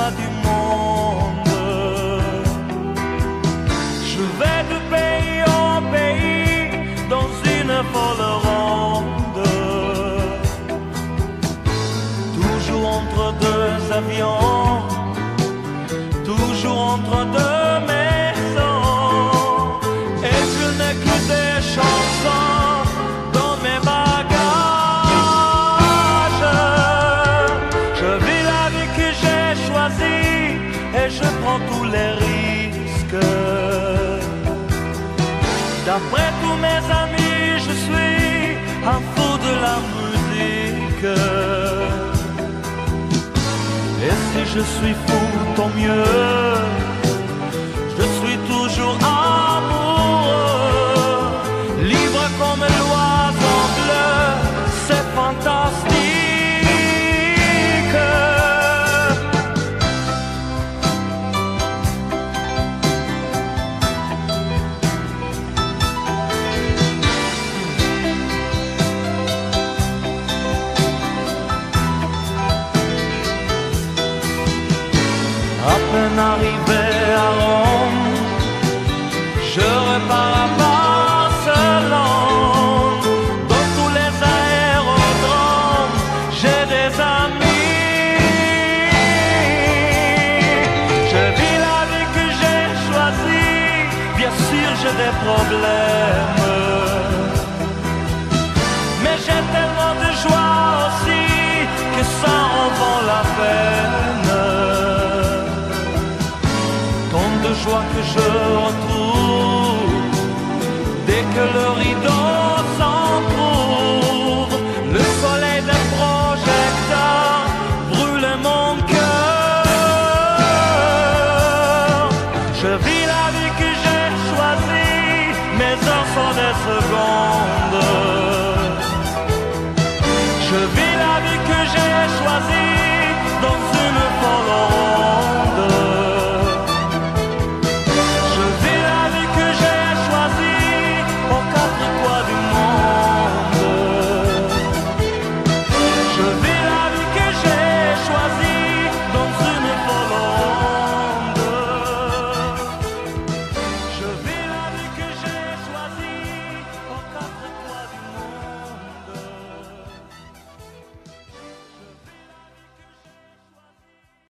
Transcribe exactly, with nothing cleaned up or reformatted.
coins du monde. Je vais de pays en pays dans une folle ronde, toujours entre deux avions, toujours entre deux maisons, et je n'ai que des chansons dans mes bagages. Je vis la vie que j'ai choisie et je prends tous les risques. D'après tous mes amis, je suis un fou de la musique. Et si je suis fou, tant mieux. Je suis toujours amoureux, libre comme l'oiseau bleu, c'est fantastique. À peine arrivé à Rome, je repars à Barcelone. Dans tous les aérodromes, j'ai des amis. Je vis la vie que j'ai choisie, bien sûr j'ai des problèmes, mais j'ai tellement de joie aussi que ça en vaut la peine. De joie que je retrouve dès que le rideau s'entrouvre. Le soleil des projecteurs brûle mon cœur. Je vis la vie que j'ai choisie, mes heures sont des secondes.